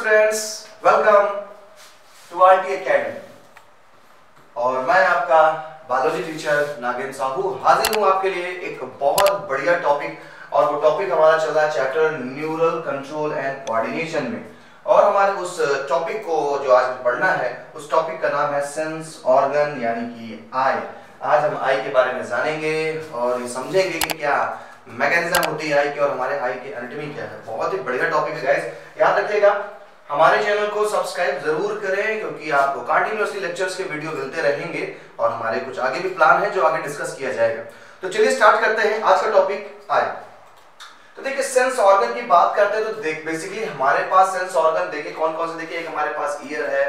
Students, welcome to RT academy. और मैं आपका बायोलॉजी टीचर नागेंद्र साहू हाजिर हूं आपके लिए एक बहुत बढ़िया टॉपिक। और वो टॉपिक हमारा चल रहा है chapter neural control and coordination में। और हमारे उस टॉपिक को जो आज पढ़ना है उस टॉपिक का नाम है सेंस ऑर्गन यानी कि आई। आज हम आई के बारे में जानेंगे और ये समझेंगे कि क्या मैकेनिज्म होती है आई की और हमारे आई की एनाटॉमी क्या है। बहुत ही बढ़िया टॉपिक है गाइस, याद रखिएगा। हमारे चैनल को सब्सक्राइब जरूर करें क्योंकि आपको कंटिन्यूअसली लेक्चर्स के वीडियो मिलते रहेंगे और हमारे कुछ आगे भी प्लान है जो आगे डिस्कस किया जाएगा। तो चलिए स्टार्ट करते हैं आज का टॉपिक आई। तो देखिए सेंस ऑर्गन की बात करते हैं तो बेसिकली हमारे पास सेंस ऑर्गन देखिए कौन कौन से। देखिए एक हमारे पास ईयर है,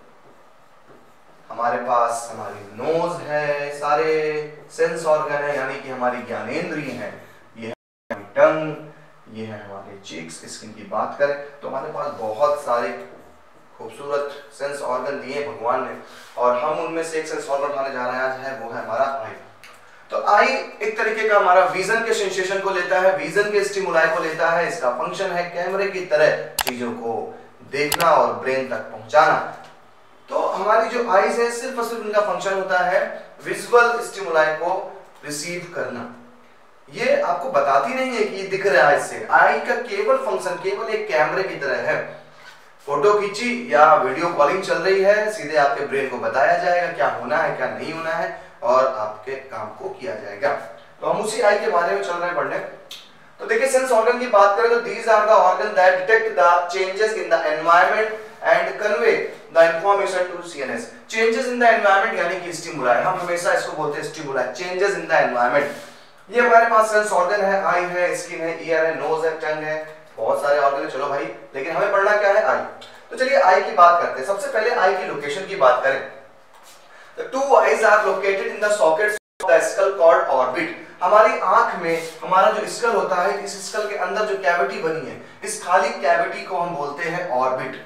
हमारे पास हमारी नोज है, सारे सेंस ऑर्गन है यानी कि हमारी ज्ञानेंद्रिय है। ये है हमारी टंग, ये है हमारे चीक्स। स्किन की बात करें तो हमारे पास बहुत सारे खूबसूरत सेंस ऑर्गन दिए भगवान ने और हम उनमें से एक सेंस ऑर्गन उठाने जा रहे हैं आज, है वो है हमारा आई। तो आई एक तरीके का हमारा विजन के सेंसेशन को लेता है, विजन के स्टिमुलाई को लेता है। इसका फंक्शन है कैमरे की तरह चीजों को देखना और ब्रेन तक पहुंचाना। तो हमारी जो आईज है सिर्फ और सिर्फ इनका फंक्शन होता है विजुअल स्टिमुलाई को रिसीव करना। ये आपको बताती नहीं है कि दिख रहा है इससे। आई का केवल फंक्शन केवल एक कैमरे की तरह है। फोटो खींची या वीडियो कॉलिंग चल रही है, सीधे आपके ब्रेन को बताया जाएगा क्या होना है क्या नहीं होना है और आपके काम को किया जाएगा। तो हम उसी आई के बारे में चल रहे हैं पढ़ने। तो देखिए सेंस ऑर्गन की बात करें तो these are the organ that detect the changes in the environment and convey the information to CNS. Changes in the environment यानी कि स्टिमुलाई, हम हमेशा इसको बोलते हैं stimuli, changes in the environment. ये हमारे पास सेंस ऑर्गन है, आई है, स्किन है, ईयर है, नोज है, टंग है, बहुत सारे ऑर्गन है। चलो भाई, लेकिन हमें पढ़ना क्या है? आई। तो चलिए आई की बात करते हैं। सबसे पहले आई की लोकेशन की बात करें तो two eyes are located in the sockets of the skull called orbit. हमारी आंख में हमारा जो स्कल होता है, इस स्कल के अंदर जो कैविटी बनी है, इस खाली कैविटी को हम बोलते हैं ऑर्बिट।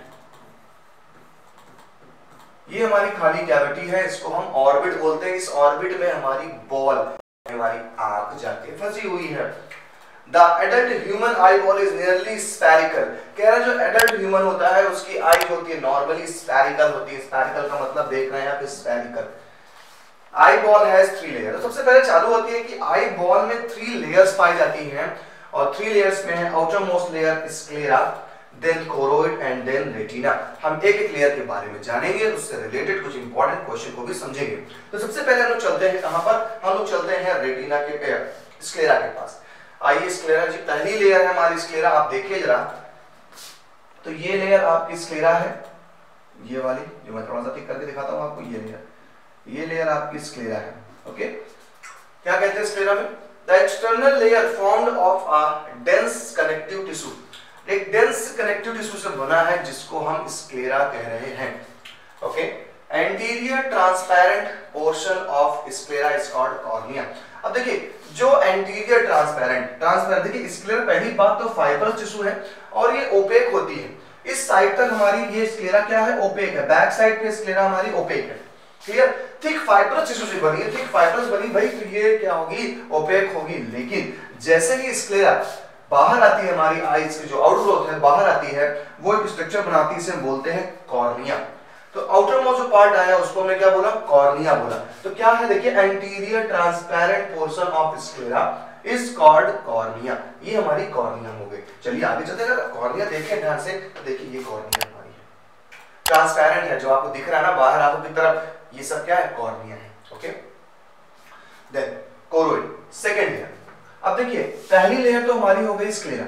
ये हमारी खाली कैविटी है, इसको हम ऑर्बिट बोलते हैं। इस ऑर्बिट में हमारी बॉल, हमारी आंख जाके फंसी हुई है। The adult human eyeball is nearly spherical। कह रहा है जो adult human होता है उसकी आई होती है नॉर्मली spherical होती है। spherical का मतलब देख रहे हैं आप, spherical। eyeball has 3 layers। तो सबसे पहले चालू होती है कि eyeball में 3 layers पाई जाती हैं और 3 layers में है outermost layer sclera, then choroid and then retina। हम एक एक लेयर के बारे में जानेंगे, उससे रिलेटेड कुछ इंपॉर्टेंट क्वेश्चन को भी समझेंगे। तो सबसे पहले हम लोग चलते हैं कहां पर? हम लोग चलते हैं रेटिना के स्क्लेरा के पास। आइए स्क्लेरा जी पहली लेयर है हमारी स्क्लेरा, आप देखिए जरा। तो ये लेयर आपकी स्क्लेरा है, ये वाली जो मैं थोड़ा सा ठीक करके दिखाता हूं आपको। ये लेयर आपकी स्क्लेरा है। ओके, क्या कहते हैं स्क्लेरा में? The external layer formed of a dense connective tissue. एक डेंस कनेक्टिव टिश्यू से बना है जिसको हम स्क्लेरा कह रहे हैं। Okay, anterior transparent portion of sclera is called cornea. अब देखिए जो एंटीरियर ट्रांसपेरेंट देखिए स्क्लेरा पहली बात तो फाइबरस टिश्यू है और ये ओपेक होती है। इस साइड तक हमारी ये स्क्लेरा क्या है? ओपेक है। बैक साइड पे स्क्लेरा हमारी ओपेक है। क्लियर? थिक फाइबरस टिश्यू से बनी है, थिक फाइबरस बनी भाई तो ये क्या होगी? ओपेक होगी। लेकिन जैसे ही स्क्लेरा बाहर आती है, हमारी आईज की जो आउटग्रोथ है बाहर आती है, वो एक स्ट्रक्चर बनाती है, इसे बोलते हैं कॉर्निया। तो आउटर मोस्ट जो पार्ट आया उसको हमने क्या बोला? कॉर्निया बोला। तो क्या है देखिए anterior transparent portion of sclera is called cornea. ये हमारी कॉर्निया हो गई। चलिए आगे चलते हैं। कॉर्निया देखें ध्यान से, तो देखिए ये कॉर्निया हमारी है, ट्रांसपेरेंट है, जो आपको दिख रहा है ना बाहर आंखों की तरफ, ये सब क्या है? कॉर्निया है। Okay, then choroid second layer. अब देखिए पहली लेयर तो हमारी हो गई स्क्लेरा,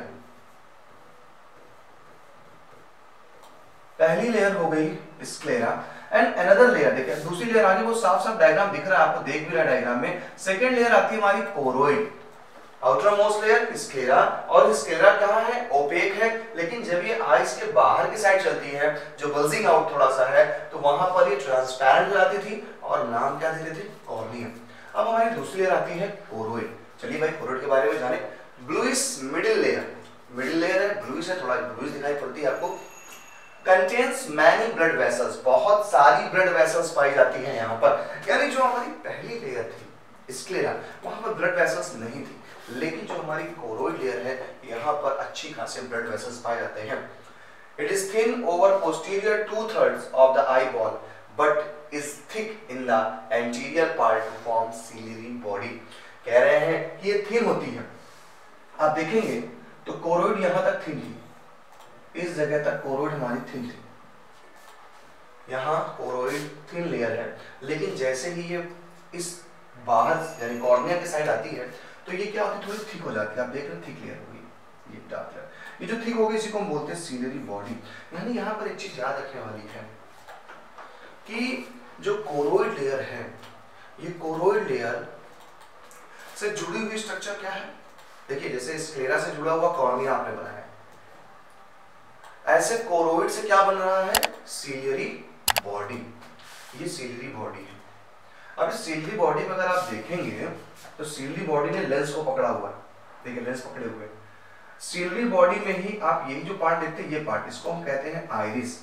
पहली लेयर हो गई स्क्लेरा एंड अनदर लेयर। देखिए दूसरी लेयर आगे वो साफ साफ डायग्राम दिख रहा है आपको, देख भी रहा है डायग्राम में। सेकंड लेयर आती है हमारी choroid. Outermost layer sclera और स्क्लेरा कहां है? ओपेक है। लेकिन जब ये आईज के बाहर की साइड चलती है, जो बल्जिंग आउट थोड़ा सा है, तो वहां पर ये ट्रांसपेरेंट हो जाती थी और नाम क्या देते थे? कॉर्निया। अब हमारी दूसरी लेयर आती है कोरोइड। चलिए भाई कोरोइड के बारे में जाने। ब्लूइश मिडिल लेयर है, ब्लूइश है, थोड़ा ब्लूइश दिखाई पड़ती है आपको। कंटेन्स मैनी ब्लड वेसल्स, बहुत सारी ब्लड वेसल्स पाई जाती हैं यहाँ पर। यानी जो हमारी पहली लेयर थी स्क्लेरा, वहां पर ब्लड वेसल्स नहीं थी, लेकिन जो हमारी कोरोइड लेयर है यहाँ पर अच्छी खासी ब्लड वेसल्स पाए जाते हैं। It is thin over posterior 2/3 of the eyeball but is thick in the anterior part to form ciliary body। कह रहे हैं कि ये थिन होती है, आप देखेंगे तो कोरोइड यहां तक थिन थी, इस जगह तक कोरोइड हमारी थिन थी, यहाँ कोरोइड थिन लेयर है, लेकिन जैसे ही ये इस बाहर यानी कॉर्निया की साइड आती है तो ये क्या होती है, थोड़ी थिक हो जाती है। आप देख रहे हैं थिक लेयर होगी, ये डार्क लेयर, ये जो थिक होगी इसी को हम बोलते हैं सीलियरी बॉडी। यानी यहाँ पर एक चीज याद रखने वाली है कि जो कोरोइड लेयर है, ये कोरोइड लेयर से जुड़ी हुई स्ट्रक्चर क्या है, देखिए जैसे स्क्लेरा से जुड़ा हुआ कॉर्निया आपने बनाया है, ऐसे कोरोइड से क्या बन रहा है, सीलियरी बॉडी। ये सीलियरी बॉडी है। अब इस सीलियरी बॉडी में अगर आप देखेंगे तो सीलियरी बॉडी ने लेंस को पकड़ा हुआ है, देखिए लेंस पकड़े हुए। सीलियरी बॉडी में ही आप यही जो पार्ट देखते हैं, ये पार्ट, इसको हम कहते हैं आइरिस,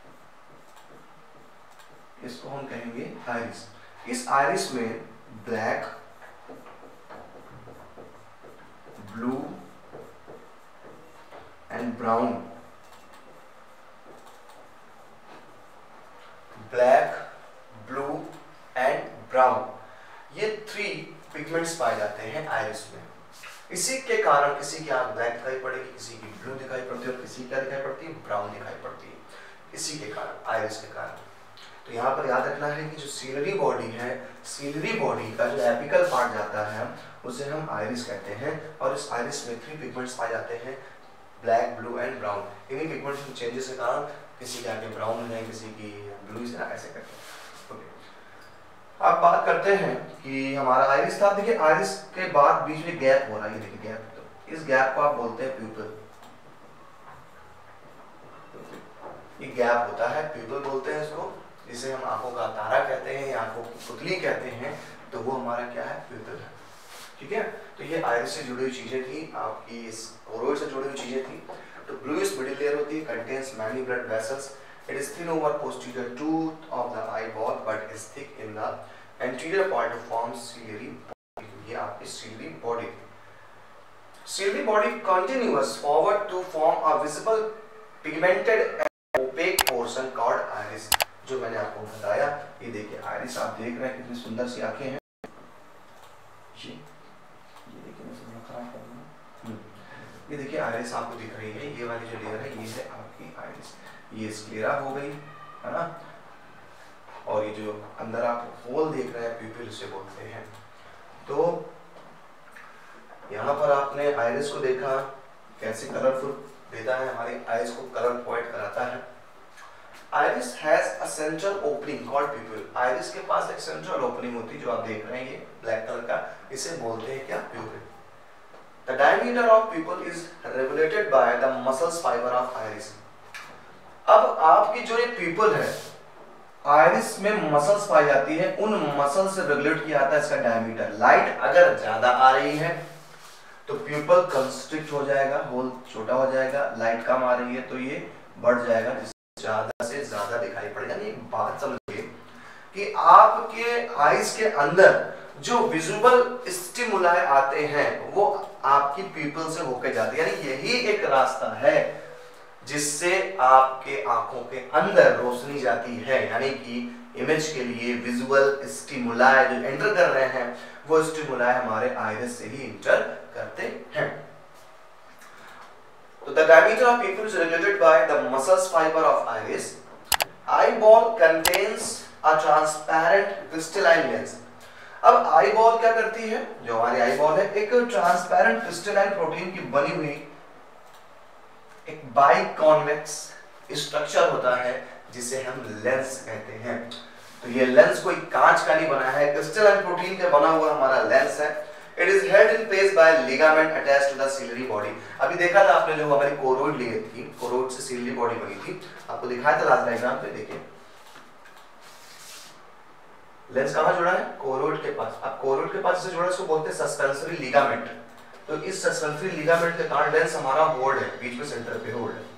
इसको हम कहेंगे आइरिस। इस आइरिस में black, blue and brown, black, blue and brown, ये 3 पिगमेंट्स पाए जाते हैं आइरिस में। इसी के कारण किसी की आंख ब्लैक दिखाई पड़ेगी, किसी की ब्लू दिखाई पड़ती है और किसी की क्या दिखाई पड़ती है, ब्राउन दिखाई पड़ती है, इसी के कारण, आइरिस के कारण। तो यहाँ पर याद रखना है कि जो सीलियरी बॉडी है, सीलियरी बॉडी का जो एपिकल पार्ट जाता है उसे हम आइरिस कहते हैं, और इस आइरिस में 3 पिगमेंट्स पाए जाते हैं, ब्लैक, ब्लू एंड ब्राउन। इन्हीं पिगमेंट्स में चेंजेस के कारण किसी के आगे ब्राउन है, किसी की ब्लू है, ऐसे करके। अब बात करते हैं कि हमारा आइरिस था, देखिए आइरिस के बाद बीच में गैप हो रहा है, ये देखिए गैप, तो इस गैप को आप बोलते हैं प्यूपिल। ये गैप होता है, प्यूपिल बोलते हैं इसको, जिसे हम आंखों का तारा कहते हैं या आंखों की पुतली कहते हैं, तो वो हमारा क्या है, प्यूपिल है। ठीक है, तो ये आइरिस से जुड़ी हुई चीजें थी, आपकी इस कोरोइड से जुड़ी हुई चीजें थी। तो ब्लूइश मिडिल लेयर होती है, contains many blood vessels, it is thin over posterior tooth of the eyeball but is thick in the anterior part to form ciliary body। ये आपकी ciliary body। Ciliary body continues forward to form a visible pigmented and opaque portion called iris। जो मैंने आपको बताया, ये देखिए iris आप देख रहे हैं कितनी सुंदर सी आंखें हैं, ये देखिए मैं थोड़ा खराब कर दूं, ये देखिए आइरिस आपको दिख रही है, ये वाली जो लेयर है ये है आपकी आइरिस, ये स्क्लेरा हो गई है ना, और ये जो अंदर आप होल देख रहे हैं प्यूपिल उसे बोलते हैं। तो यहाँ पर आपने आइरिस को देखा कैसे कलरफुल देता है, हमारी आइज को कलर प्रोवाइड कराता है। Iris has a central opening called pupil. Iris के पास एक सेंट्रल ओपनिंग होती है जो आप देख रहे हैं, ये ब्लैक कलर का, इसे बोलते हैं क्या, प्यूपिल। The diameter of pupil is regulated by the muscles fiber of iris। अब आपकी जो ये प्यूपिल है, आइरिस में मसल्स पाई जाती है, उन मसल से रेगुलेट किया जाता है इसका डायमीटर। लाइट अगर ज्यादा आ रही है तो प्यूपिल कंस्ट्रिक्ट हो जाएगा, होल छोटा हो जाएगा, लाइट कम आ रही है तो ये बढ़ जाएगा, जिससे ज्यादा से ज्यादा दिखाई पड़ेगा। यानी एक बात समझिए कि आपके आइज के अंदर जो विजुअल स्टिमुलाई आते हैं वो आपकी प्यूपिल से होकर जाते हैं, यानी यही एक रास्ता है जिससे आपके आंखों के अंदर रोशनी जाती है, यानी कि इमेज के लिए विजुअल स्टिमुलाई जो एंटर कर रहे हैं वो स्टिमुलाई हमारे आइरिस से ही एंटर करते हैं। तो the diameter of pupil is regulated by the muscles fibre of iris. Eyeball contains a transparent crystalline lens. अब आईबॉल क्या करती है, जो हमारी आईबॉल है एक ट्रांसपेरेंट क्रिस्टलाइन प्रोटीन की बनी हुई एक बाइकॉन्वेक्स स्ट्रक्चर होता है जिसे हम लेंस कहते हैं। तो ये लेंस कोई कांच का नहीं बना है, क्रिस्टलाइन प्रोटीन का बना हुआ हमारा लेंस है। It is held in place by ligament attached to the ciliary body. अभी देखा था आपने जो हमारी कोरोइड लेयर थी, कोरोइड से सिलियरी बॉडी बनी थी, आपको दिखाया था लास्ट डायग्राम पे, देखिए लेंस कहां जुड़ा है, कोरोइड के पास। अब कोरोइड के पास से जुड़ा है, इसको बोलते हैं सस्पेंसरी लिगामेंट। तो इस सस्पेंसरी लिगामेंट के कारण लेंस हमारा होल्ड है, बीच में सेंटर पे होल्ड है।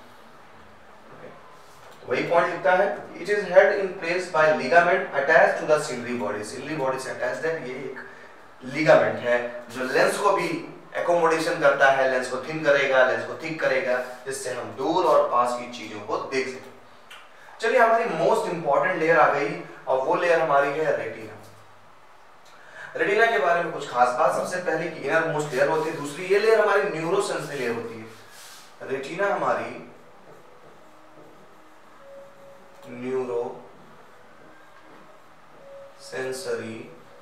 वही पॉइंट लिखता है, it is held in place by ligament attached to the ciliary body. Ciliary body से अटैच्ड है, ये एक लिगामेंट है जो लेंस को भी एकोमोडेशन करता है, लेंस को थिन करेगा, लेंस को थिक करेगा, जिससे हम दूर और पास की चीजों को देख सकें। चलिए हमारी मोस्ट इंपॉर्टेंट लेयर आ गई और वो लेयर हमारी है रेटिना। रेटिना के बारे में कुछ खास बात, सबसे पहले की इनर मोस्ट लेयर होती है, दूसरी ये लेयर हमारी न्यूरोसेंसरी लेयर होती है। रेटिना हमारी न्यूरो सेंसरी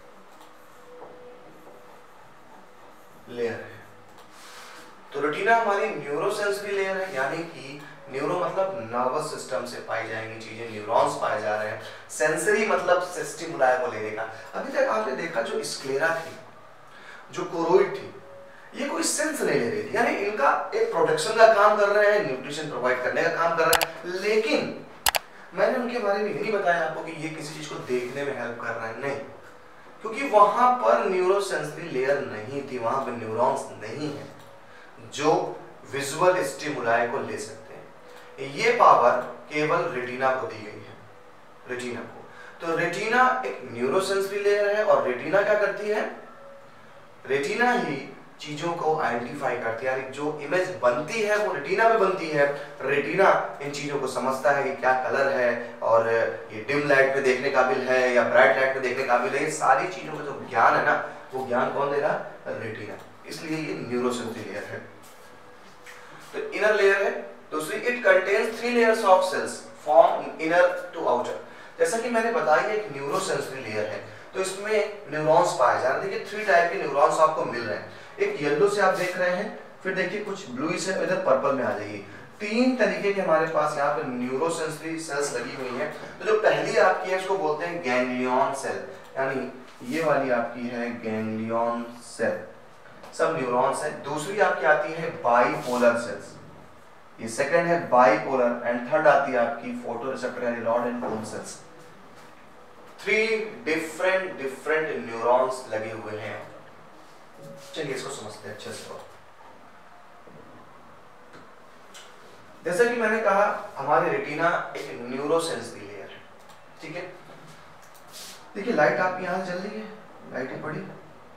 लेयर है। तो रेटिना हमारी न्यूरोसेंसरी लेयर है, यानी कि न्यूरो मतलब नर्वस सिस्टम से पाई जाएंगी चीजें, न्यूरॉन्स पाए जा रहे हैं। सेंसरी मतलब स्टिमुलाई को लेने का। अभी तक आपने देखा जो स्क्लेरा थी, जो कोरोइड थी, ये कोई सेंस नहीं ले रही थी, यानी इनका एक प्रोटेक्शन का काम कर रहे हैं, न्यूट्रिशन प्रोवाइड करने का काम कर रहे हैं, लेकिन मैंने उनके बारे में ये नहीं बताया आपको कि ये किसी चीज को देखने में हेल्प कर रहा है, नहीं, क्योंकि वहां पर न्यूरोसेंसरी लेयर नहीं थी, वहां पर न्यूरॉन्स नहीं है जो विजुअल स्टिमुलाई को ले सकते हैं। ये पावर केवल रेटिना को दी गई है, रेटिना को। तो रेटिना एक न्यूरोसेंसरी लेयर है और रेटिना क्या करती है, रेटिना ही चीजों को आइडेंटिफाई करती है, यानी जो इमेज बनती है वो रेटिना में बनती है। रेटिना इन चीजों को समझता है कि क्या कलर है और ये डिम लाइट में देखने काबिल है या ब्राइट लाइट में देखने काबिल है, ये सारी चीजों का जो ज्ञान है ना, वो ज्ञान कौन दे रहा, रेटिना। इसलिए ये न्यूरोसेंसरी लेयर है। तो इनर लेयर है। दूसरी, it contains 3 layers of cells from inner to outer. जैसा कि मैंने बताया एक न्यूरोसेंसरी लेयर है, तो इसमें न्यूरॉन्स पाए जा रहे हैं। देखिए 3 टाइप के न्यूरॉन्स आपको मिल रहे हैं। एक येलो से आप देख रहे हैं, फिर देखिए कुछ ब्लूइश है, इधर पर्पल में आ जाइए। 3 तरीके के हमारे पास यहाँ पे न्यूरोसेंसरी सेल्स लगी हुई हैं। तो जो पहली आपकी है इसको बोलते हैं गैंग्लियन सेल, यानी ये वाली आपकी है गैंग्लियन सेल, सब न्यूरॉन्स है। दूसरी आपकी आती है बाइपोलर सेल्स, ये सेकंड है बाइपोलर, एंड थर्ड आती है आपकी फोटोरिसेप्टर यानी rod and cone cells. 3 different neurons लगे हुए हैं। चलिए इसको समझते हैं अच्छे से। जैसा कि मैंने कहा हमारी रेटिना एक न्यूरोसेंसरी लेयर है, ठीक है। देखिए लाइट आपकी यहां जल रही है, लाइट ही पड़ी,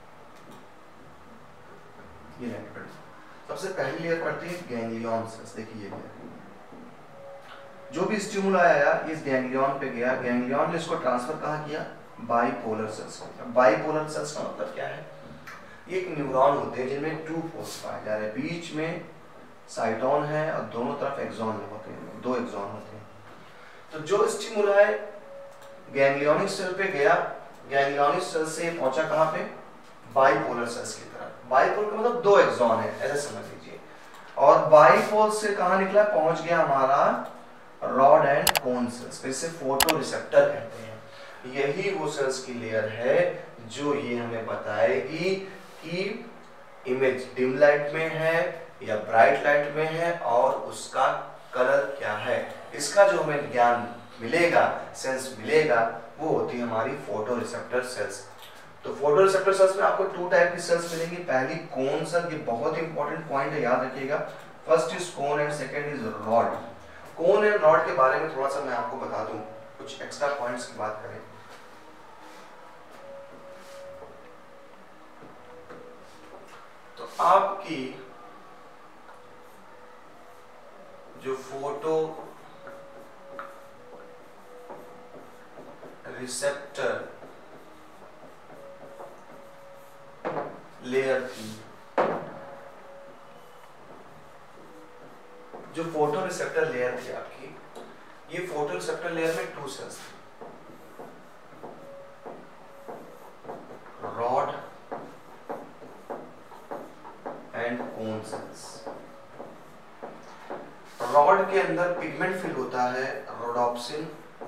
ये लाइट पड़ी। सबसे पहली लेयर पड़ती है गैंग्लियन सेल्स। देखिए ये लेयर, जो भी स्टिमुलाई आया इस गैंग्लियन पे गया, गैंग्लियन ने इसको ट्रांसफर कहाँ किया, बाइपोलर सेल्स को। बाइपोलर सेल्स का मतलब क्या है, ये एक न्यूरॉन होते हैं जिनमें 2 पोल्स पाए जा रहे हैं, बीच में साइटोन है और दोनों तरफ एक्सॉन होते हैं, 2 एक्सॉन होते हैं। तो जो स्टिमुलाई गैंग्लियोनिक सेल पे गया, गैंग्लियोनिक सेल से पहुंचा कहाँ पे, बाइपोलर सेल्स की तरफ। बाइपोल का मतलब 2 एक्सॉन है, ऐसे समझ लीजिए। और बाइपोल से कहाँ निकला, पहुंच गया हमारा रॉड एंड कोन सेल्स, इसे फोटो रिसेप्टर कहते हैं। यही वो सेल्स की लेयर है जो ये हमें बताएगी कि इमेज डिम लाइट में है या ब्राइट लाइट में है और उसका कलर क्या है। इसका जो हमें ज्ञान मिलेगा, सेंस मिलेगा, वो होती है हमारी फोटो रिसेप्टर सेल्स। तो फोटो रिसेप्टर सेल्स में आपको 2 टाइप की सेल्स मिलेंगी। पहली कोन सेल, ये बहुत इंपॉर्टेंट पॉइंट है, याद रखिएगा। First is cone and second is rod. Cone and rod के बारे में थोड़ा सा मैं आपको बता दूं, कुछ एक्स्ट्रा पॉइंट्स की बात करें। तो आपकी जो फोटो रिसेप्टर लेयर थी, जो फोटो रिसेप्टर लेयर थी आपकी, ये फोटो रिसेप्टर लेयर में 2 सेल्स थे, रॉड एंड कोन सेल्स। रॉड के अंदर पिगमेंट फिल होता है रोडोप्सिन।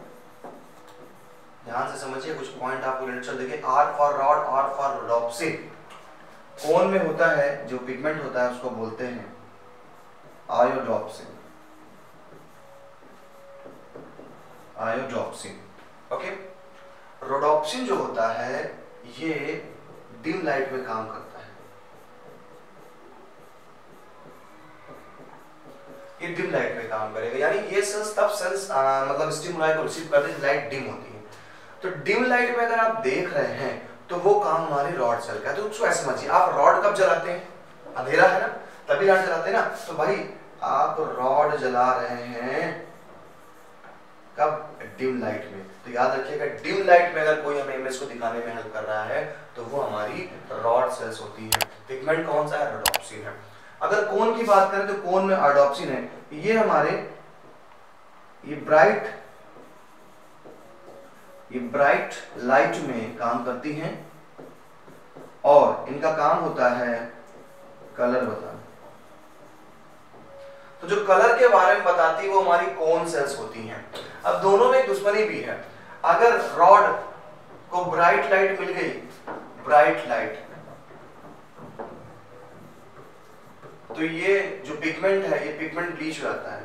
ध्यान से समझिए, कुछ पॉइंट आपको लिटरेचर देखिए, R for rod, R for rhodopsin. Cone में होता है जो पिगमेंट होता है उसको बोलते हैं आयोडोप्सिन, आयोडोप्सिन, ओके। रोडोप्सिन जो होता है ये डिम लाइट में काम करता है, ये डिम लाइट में काम करेगा, यानी ये सेल्स तब सेल्स मतलब स्टिमुलाई को रिसीव करते हैं लाइट डिम होती है। तो डिम लाइट में अगर आप देख रहे हैं तो वो काम हमारी रॉड सेल का है। तो उसको ऐसे समझिए, आप रॉड कब जलाते हैं, अंधेरा है ना, तभी लाइट जलाते हैं ना। तो भाई आप रॉड जला रहे हैं कब? डिम लाइट में। तो याद रखिएगा डिम लाइट में अगर कोई हमें इमेज को दिखाने में हेल्प कर रहा है तो वो हमारी रॉड सेल्स होती है। पिगमेंट कौन सा है? रोडोप्सिन है। अगर कोन की बात करें तो कोन में रोडोप्सिन है। ये हमारे ये ब्राइट लाइट में काम करती हैं और इनका काम होता है कलर बताना। तो जो कलर के बारे में बताती है वो हमारी कोन सेल्स होती हैं। अब दोनों में एक दुश्मनी भी है। अगर रॉड को ब्राइट लाइट मिल गई, ब्राइट लाइट, तो ये जो पिगमेंट है ये पिगमेंट ब्लीच हो जाता है,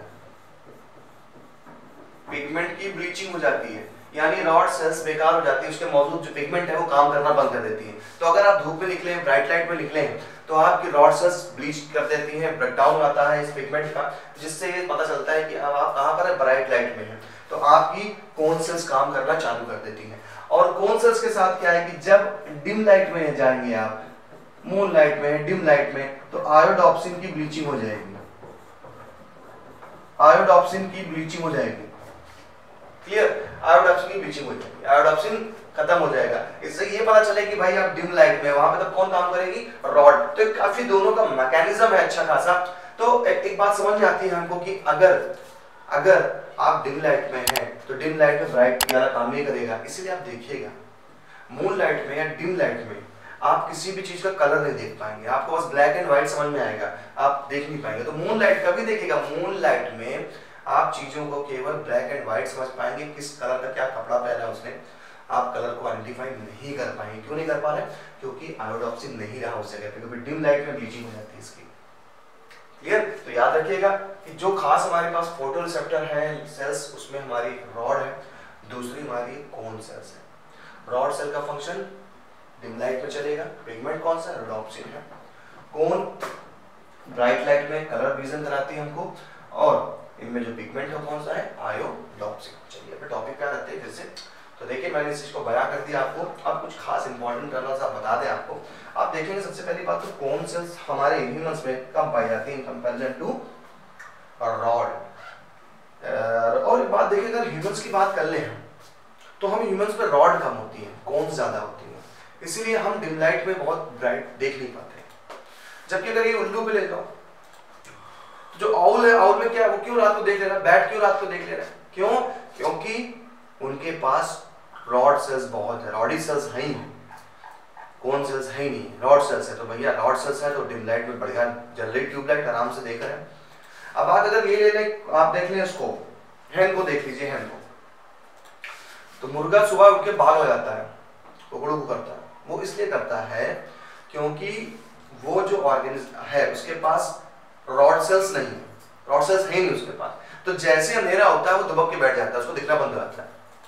पिगमेंट की ब्लीचिंग हो जाती है, यानी रॉड सेल्स बेकार हो जाती है, उसके मौजूद जो पिगमेंट है वो काम करना बंद कर देती है। तो अगर आप धूप में निकले हैं, ब्राइट लाइट में निकले हैं, तो आपकी रॉड सेल्स ब्लीच कर देती हैं, ब्रेकडाउन आता है इस पिगमेंट का, जिससे ये पता चलता है कि अब आप कहाँ पर है? ब्राइट लाइट में है। तो आपकी कोन सेल्स काम करना चालू कर देती हैं। और कोन सेल्स के साथ क्या है कि जब डिम लाइट में जाएंगे आप, मून लाइट में, डिम लाइट में, तो आयोडोप्सिन की ब्लीचिंग हो जाएगी, आयोडोप्सिन की ब्लीचिंग हो जाएगी। क्लियर? आयोडोप्सिन की ब्लीचिंग हो जाएगी, आयोडोप्सिन खत्म हो जाएगा। इससे ये पता चले कि भाई आप डिम लाइट में, वहां पे तब कौन काम करेगी? रॉड। तो काफी दोनों का मैकेनिज्म है अच्छा खासा। तो एक बात समझ में आती है हमको कि अगर आप डिम लाइट में हैं तो डिम लाइट में ब्राइट वाला काम नहीं करेगा। इसीलिए आप देखिएगा मून लाइट में या डिम लाइट में आप किसी भी चीज का कलर नहीं देख पाएंगे, आपको बस ब्लैक एंड व्हाइट समझ में आएगा, आप देख नहीं पाएंगे। तो मून लाइट कभी देखिएगा, मून लाइट में आप चीजों को केवल ब्लैक एंड व्हाइट समझ पाएंगे, किस कलर का क्या कपड़ा पहना है उसने, आप कलर को आइडेंटिफाई नहीं कर पाएंगे। क्यों नहीं कर पा रहे? क्योंकि आयोडोप्सिन नहीं रहा उस जगह पे, क्योंकि डिम लाइट में ब्लीचिंग हो जाती है इसकी। क्लियर? तो याद रखिएगा कि जो खास हमारे पास फोटो रिसेप्टर है सेल्स, उसमें हमारी रॉड है, दूसरी हमारी कोन सेल्स है। रॉड सेल का फंक्शन डिम लाइट में चलेगा, पिगमेंट कौन सा? रोडोप्सिन है। कोन ब्राइट लाइट में कलर विजन कराती है हमको, और इनमें जो पिगमेंट है कौन सा है? आयोडोप्सिन। चलिए अपने टॉपिक पे आते हैं फिर से। तो देखिए मैंने इस चीज को बयां कर दिया आपको। अब कुछ खास इंपॉर्टेंट करना सा बता दें आपको। आप देखेंगे सबसे पहली बात तो कोन सेल्स हमारे ह्यूमंस में कम पाई जाती है इन कंपैरिजन टू रॉड। और एक बात देखिए, अगर ह्यूमंस की बात कर लें तो हम ह्यूमंस में रॉड कम होती है, कोन्स ज्यादा होती है, इसीलिए हम डिम लाइट में बहुत ब्राइट देख नहीं पाते। जबकि अगर ये उल्लू पे ले जाओ, जो आउल है, आउल में क्या है? वो क्यों रात को देख ले रहा है? बैट क्यों रात को देख ले रहा है? क्यों? क्योंकि उनके पास रॉड सेल्स बहुत है, रॉडी सेल्स है ही नहीं, कोन सेल्स है ही नहीं, रॉड सेल्स है। तो भैया रॉड सेल्स है तो डिम लाइट में बढ़िया जल रही ट्यूबलाइट आराम से देख रहे हैं। अब बात अगर ये ले लें, आप देख लें इसको, हैन को देख लीजिए, हैन को। तो मुर्गा सुबह उठ के भाग लगाता है, कुकड़ू को करता है, वो इसलिए करता है क्योंकि वो जो ऑर्गेनिज्म है उसके पास रॉड सेल्स नहीं है, रॉड सेल्स है नहीं उसके पास। तो जैसे अंधेरा होता है वो दुबक के बैठ जाता है, उसको दिखना बंद हो जाता है।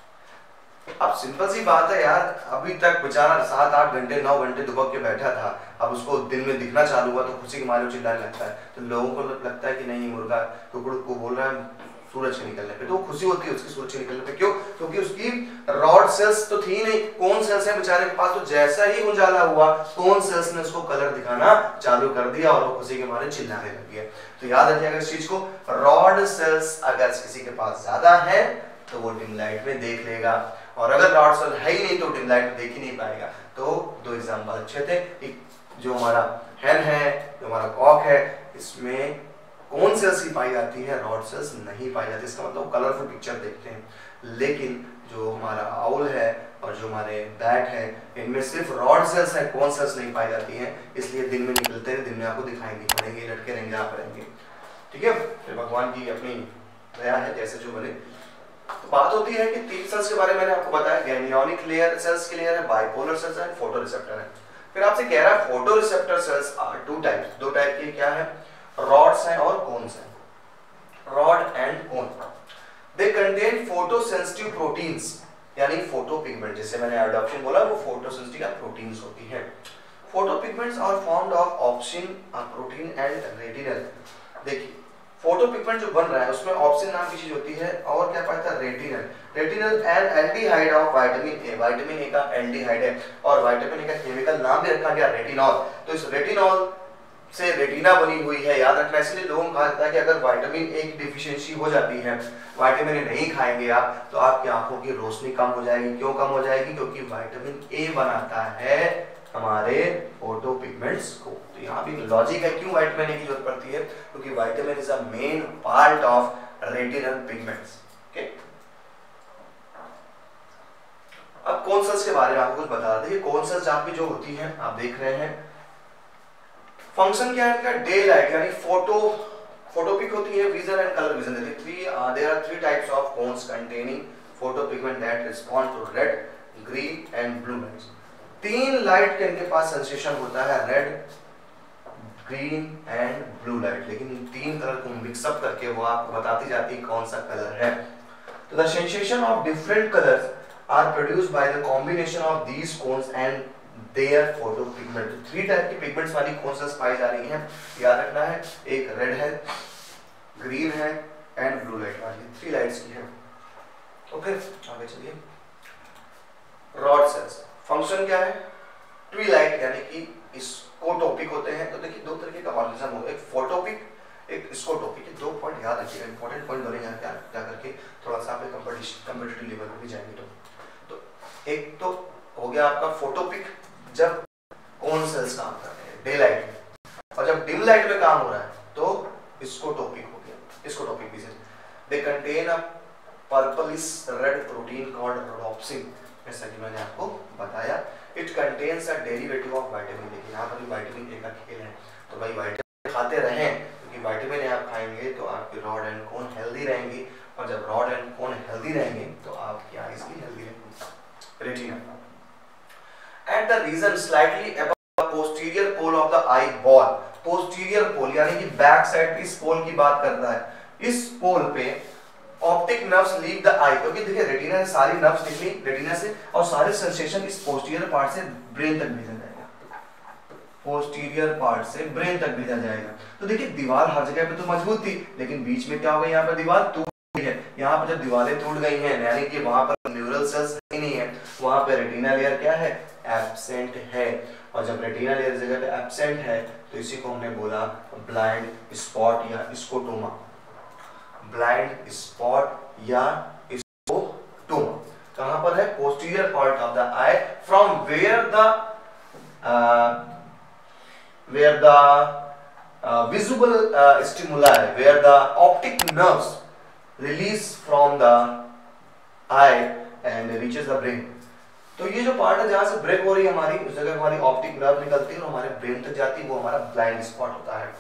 अब सिंपल सी बात है यार, अभी तक बेचारा 7-8 घंटे 9 घंटे दुबक के बैठा था, अब उसको दिन में दिखना चालू हुआ तो खुशी के मारे चिल्लाने लगता है। तो लोगों को लगता है कि नहीं, मुर्गा कुकड़ को बोल रहा है सूरज के निकलने पे, तो वो खुशी होती है उसकी सूरज के निकलने पे। क्यों? क्योंकि उसकी रॉड सेल्स तो थी नहीं, कोन सेल्स है बेचारे के पास। तो जैसा ही उजाला हुआ, कोन सेल्स ने उसको कलर दिखाना चालू कर दिया और वो खुशी के मारे चिल्लाने लग गया। तो याद रखिएगा इस चीज को, रॉड सेल्स अगर किसी के पास ज्यादा है तो वो डिम लाइट में देख लेगा, और अगर रॉड सेल है ही नहीं तो डिम लाइट में देख ही नहीं पाएगा। तो दो एग्जांपल अच्छे थे। एक जो हमारा हैन है, जो हमारा कॉक है, इसमें कोन सेल्स ही पाई जाती है, रॉड सेल्स नहीं पाई जाती। इसका मतलब कलरफुल पिक्चर देखते हैं। लेकिन जो हमारा आउल है और जो हमारे बैट है, इनमें सिर्फ रॉड सेल्स है, कोन सेल्स नहीं पाई जाती हैं, इसलिए दिन में निकलते हैं, दिन में आपको दिखाएंगे, पड़ेंगे, लटके रहेंगे, आप रहेंगे। ठीक है, फिर भगवान की अपनी दया है, जैसे जो बने। तो बात होती है कि तीन सेल्स के बारे में मैंने आपको बताया, गैनियोनिक लेयर सेल्स की लेयर है, बाइपोलर सेल्स है, फोटो रिसेप्टर है। फिर आपसे कह रहा है photo receptor cells are two types, दो टाइप की क्या है, रॉड्स हैं और कोन्स हैं, rod and cone. They contain photo sensitive proteins, यानी फोटो पिगमेंट, जैसे मैंने एडॉप्शन बोला, वो फोटो सेंसिटिव प्रोटीन्स होती हैं। Photo pigments are formed of opsin protein and retinal. देखिए फोटो पिगमेंट जो बन रहा है उसमें ऑप्सिन नाम की चीज होती है, और क्या पाया था, retinal. Retinal and aldehyde of vitamin A, vitamin A का एल्डिहाइड है, और विटामिन ए का केमिकल नाम भी रखा गया रेटिनॉल। तो इस रेटिनॉल से रेटिना बनी हुई है, याद रखना। इसलिए लोगों को कहा जाता है कि अगर विटामिन ए की डिफिशियंसी हो जाती है, विटामिन ए नहीं खाएंगे आप, तो आपकी आंखों की रोशनी कम हो जाएगी। क्यों कम हो जाएगी? क्योंकि विटामिन ए बनाता है हमारे फोटो पिगमेंट्स को। तो यहाँ भी लॉजिक है क्यों विटामिन ए की जरूरत पड़ती है, क्योंकि vitamin is a main part of retinal pigments. Okay, अब कौन सेल्स के बारे में आपको कुछ बता रहे थे। कौन सेल्स आपकी जो होती हैं आप देख रहे हैं, फंक्शन क्या है इनका? डे लाइट यानी फोटोपिक होती है, विजन एंड कलर विजन देती है। There are 3 types of cones containing photopigment that respond to red, green and blue lights. 3 light के इनके पास सेंसेशन होता है, red, green and blue light. लेकिन इन 3 कलर को मिक्सअप करके वो आपको बताती जाती है कौन सा कलर है। तो the sensation of different colours are produced by the combination of these cones and their photo pigment. 3 type की पिगमेंट्स वाली कोन सेल्स पाई जा रही हैं, याद रखना है। एक रेड है, ग्रीन है एंड ब्लू लाइट वाली, 3 लाइट्स की है। ओके, आगे चलिए। रॉड सेल्स फंक्शन क्या है? ट्विलाइट यानी कि स्कोटोपिक होते हैं। तो देखिए 2 तरीके का ऑर्गेनिज्म होगा, एक फोटोपिक, एक स्कोटोपिक। ये 2 पॉइंट याद रखिएगा, इंपॉर्टेंट पॉइंट बने यहाँ क्या करके थोड़ा सा आप कॉम्पिटिटिव लेवल पे भी जाएंगे। तो एक तो हो गया आपका फोटोपिक, जब कौन सेल्स काम कर रहे हैं डे लाइट में, और जब डिम लाइट में काम हो रहा है तो स्कोटोपिक हो गया, scotopic vision. They contain a purplish red protein called rhodopsin, जैसा कि मैंने आपको बताया। It contains a derivative of vitamin. देखिए यहाँ पर भी विटामिन ए का खेल है। तो भाई विटामिन खाते रहें, क्योंकि विटामिन ए आप खाएंगे तो आपकी रॉड एंड कोन हेल्दी रहेंगी, और जब रॉड एंड कोन हेल्दी रहेंगे तो आपकी आईज भी हेल्दी रहेंगी। Retina at the region slightly above the posterior pole of the eyeball। posterior pole यानी कि बैक साइड इस पोल की बात कर रहा है। इस पोल पे optic nerves leave the eye, क्योंकि देखिए रेटिना से सारी नर्व्स निकली रेटिना से, और सारे सेंसेशन इस पोस्टीरियर पार्ट से ब्रेन तक भेजा जाएगा, पोस्टीरियर पार्ट से ब्रेन तक भेजा जाएगा। तो देखिए दीवार हर जगह पे तो मजबूत थी, लेकिन बीच में क्या हो गया, यहाँ पर दीवार टूट गई है। यहाँ पर जब दीवारें टूट गई हैं, यानी कि वहां पर न्यूरल सेल्स ही नहीं है, वहां पे रेटिना लेयर क्या है? एब्सेंट है। और जब रेटिना लेयर जगह पे एब्सेंट है तो इसी को हमने बोला ब्लाइंड स्पॉट या स्कोटोमा। ब्लाइंड स्पॉट या स्कोटोमा कहां पर है? Posterior part of the eye, from where the visible stimuli, where the optic nerves release from the eye and reaches the brain। तो ये जो पार्ट है जहां से ब्रेक हो रही है हमारी, उस जगह हमारी ऑप्टिक नर्व निकलती है और हमारे ब्रेन तक जाती है, वो हमारा ब्लाइंड स्पॉट होता है।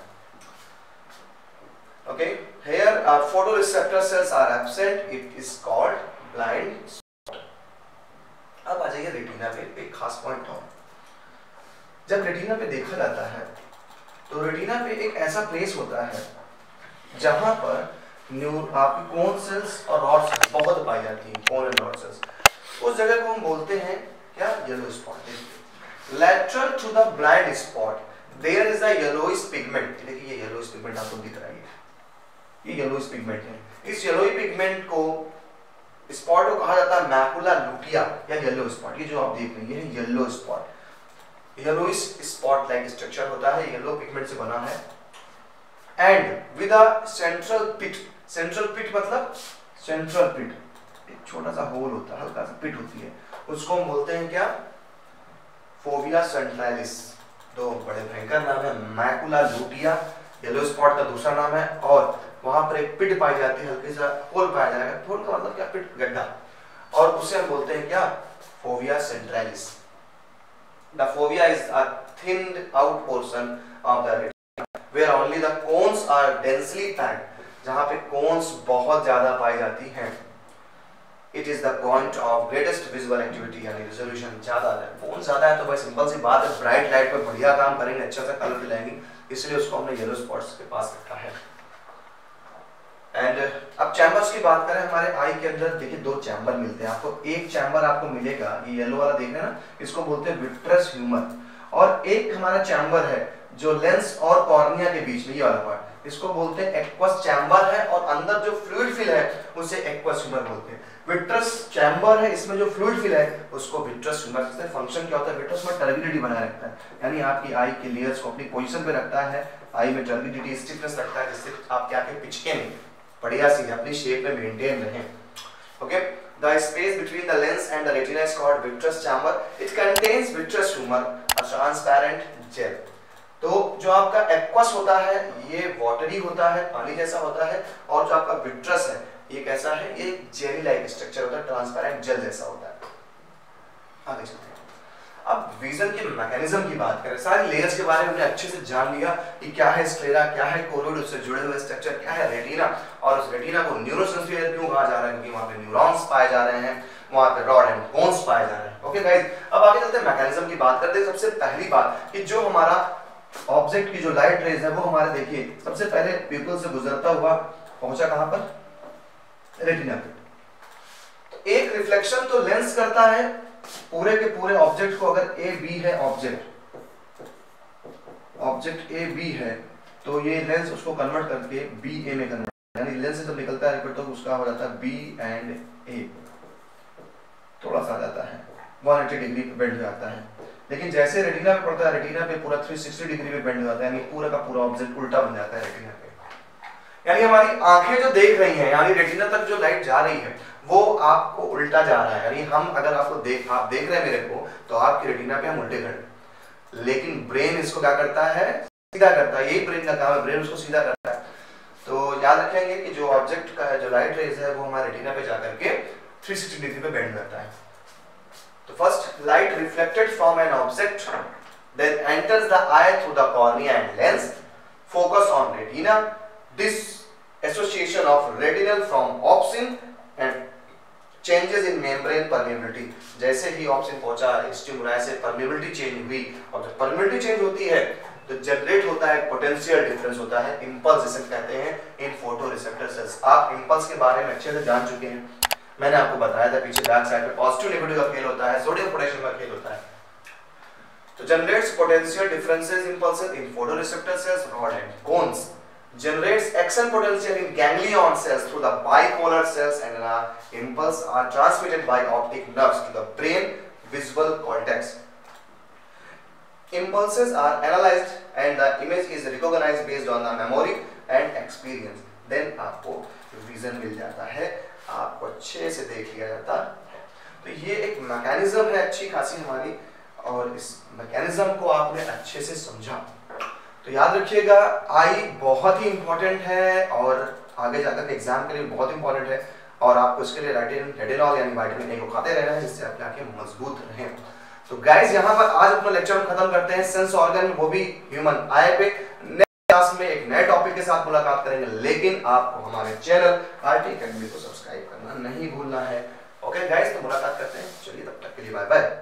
Okay, here photoreceptor cells are absent, it is called blind spot। अब आ जाइए रेटिना पे। एक खास पॉइंट और, जब रेटिना पे देखा जाता है तो रेटिना पे एक ऐसा प्लेस होता है जहां पर आपकी कोन सेल्स और रॉड सेल्स बहुत पाई जाती हैं, कोन एंड रॉड सेल्स। उस जगह को हम बोलते हैं क्या? Yellow spot. Lateral to the blind spot there is a yellowish pigment. देखिए ये येलोइश पिगमेंट आपको दिख रहा है, ये येलोइश पिगमेंट है। इस येलोइश पिगमेंट को स्पॉट को कहा जाता है मैकुला लुटिया या येलो स्पॉट। ये जो आप देख रहे हैं ये है yellow spot. Yellowish spot like structure होता है, येलो पिगमेंट से बना है, and with a central pit. Central pit मतलब सेंट्रल पिट, एक छोटा सा होल होता है, हल्का सा पिट होती है, उसको हम बोलते हैं क्या? Fovea centralis. दो बड़े भयंकर नाम है, मैकुला लुटिया येलो स्पॉट का दूसरा नाम है, और वहां पर एक पिट पाई जाती है, हल्के सा होल पाया जाएगा। होल का मतलब क्या? पिट, गड्ढा, और उसे हम बोलते हैं क्या? Fovea centralis. The fovea is a thinned out portion of the retina where only the cones are densely packed। जहां पे कोन्स बहुत ज्यादा पाई जाती हैं। It is the point of greatest visual activity, यानी रेजोल्यूशन ज्यादा है। कोन ज्यादा है तो भाई सिंपल सी बात है, ब्राइट लाइट पर बढ़िया काम करेंगे, अच्छा सा कलर दिलाएंगे, इसलिए उसको हमने येलो स्पॉट्स के पास रखा है। एंड अब चैम्बर्स की बात करें, हमारे आई के अंदर देखिए 2 चैम्बर मिलते हैं आपको। एक चैम्बर आपको मिलेगा, ये येलो वाला देख रहे हैं ना, इसको बोलते हैं विट्रस ह्यूमर, और एक हमारा चैम्बर है जो लेंस और कॉर्निया के बीच में, ये वाला पार्ट, इसको बोलते हैं एक्वस चैम्बर है, और अंदर जो फ्लूइड फिल है उसे एक्वस ह्यूमर बोलते हैं। विट्रस चैम्बर है, इसमें जो फ्लूइड फिल है उसको विट्रस ह्यूमर। इसका फंक्शन क्या होता है, विट्रस में टर्बिडिटी बनाए रखता है, यानी आपकी आई के लेयर्स को अपनी पोजीशन पे रखता है, आई में टर्बिडिटी स्टिफनेस रखता है, जिससे आपके आंखें पिचके नहीं, बढ़िया सी अपनी शेप में मेंटेन रहें। Okay, the space between the lens and the retina is called vitreous chamber. It contains vitreous humour, a transparent gel. तो जो आपका एक्वस होता है ये वाटरी होता है, पानी जैसा होता है, और जो आपका विट्रस है ये कैसा है, ये जेली लाइक स्ट्रक्चर होता है, ट्रांसपेरेंट जेल जैसा होता है। आगे चलते हैं। अब विजन के मैकेनिज्म की बात करें, सारी लेयर्स के बारे में हमने अच्छे से जान लिया कि क्या है स्क्लेरा, क्या है कोरोइड, उससे जुड़े हुए स्ट्रक्चर, क्या है रेटिना, और उस रेटिना को न्यूरोसेंस लेयर क्यों कहा जा रहा है, क्योंकि वहां पे न्यूरॉन्स पाए जा रहे हैं, वहां पे रॉड एंड बोन्स पाए जा रहे हैं। ओके गाइस, अब आगे चलते हैं मैकेनिज्म की बात करते हैं। सबसे पहली बात कि जो हमारा ऑब्जेक्ट की जो लाइट रेज है वो हमारे, देखिए सबसे पहले प्यूपिल से गुजरता हुआ पहुंचा कहां पर, रेटिना पे। तो एक रिफ्लेक्शन तो लेंस करता है पूरे के पूरे ऑब्जेक्ट को। अगर ए बी है ऑब्जेक्ट ए बी है तो ये लेंस उसको कन्वर्ट करके बी ए में कन्वर्ट, यानी लेंस से जब निकलता है रिफ्लेक्टर तो उसका हो जाता है बी एंड ए, थोड़ा सा जाता है 180 डिग्री पे बेंड हो जाता है। लेकिन जैसे रेटिना पे पड़ता है, रेटिना पे पूरा 360 डिग्री पे बेंड हो जाता है, यानी पूरा का पूरा ऑब्जेक्ट उल्टा बन जाता है रेटिना पे। यानी हमारी आंखें जो देख रही हैं, यानी रेटिना तक जो लाइट जा रही है वो आपको उल्टा जा रहा है। यानी हम अगर आपको आप देख रहे हैं मेरे को, तो आपकी रेटिना पे हम उल्टे खड़े, लेकिन ब्रेन इसको क्या करता है, सीधा करता है। यही ब्रेन का काम है, ब्रेन उसको सीधा करता है। तो याद रखेंगे कि जो ऑब्जेक्ट का जो लाइट रेज है वो हमारे रेटिना पे जाकर के 360 डिग्री पे बेंड करता है। तो first, light reflected from an object then enters the eye through the cornea and lens, focus on retina. This association of retinal from opsin and changes in membrane permeability. जैसे ही opsin पहुंचा, stimuli से permeability change हुई, और जब permeability change होती है तो जनरेट होता है पोटेंशियल डिफरेंस होता है, इंपल्स जिसे कहते हैं, इन फोटो रिसेप्टर सेल्स। आप इंपल्स के बारे में अच्छे से जान चुके हैं, मैंने आपको बताया था पीछे बैक साइड पे पॉजिटिव नेगेटिव का खेल होता है, सोडियम पोटेशियम का खेल होता है। तो generates potential differences impulses in photoreceptor cells, rod and cones. Generates action potential in ganglion cells through the bipolar cells, and impulse are transmitted by optic nerves to the brain visual cortex. Impulses are analyzed and the image is recognized based on the memory and experience. Then आपको vision मिल जाता है, आपको अच्छे से देख लिया जाता है। तो ये एक मैकेनिज्म है अच्छी खासी हमारी, और इस मैकेनिज्म को आपने अच्छे से समझा तो याद रखिएगा, आई बहुत ही इंपॉर्टेंट है और आगे जाकर के एग्जाम के लिए बहुत इंपॉर्टेंट है, और आपको इसके लिए रेटिनॉल यानी विटामिन ए को खाते रहना है, जिससे आपकी आंखें मजबूत रहें। तो गाइस, यहाँ पर आज अपना लेक्चर खत्म करते हैं, सेंस ऑर्गन, वो भी ह्यूमन आई पे। नेक्स्ट क्लास में एक नए टॉपिक के साथ मुलाकात करेंगे, लेकिन आपको हमारे चैनल आरटी अकेडमी को सब्सक्राइब करना नहीं भूलना है। ओके गाइस, तो मुलाकात करते हैं, चलिए तब तक के लिए बाय बाय।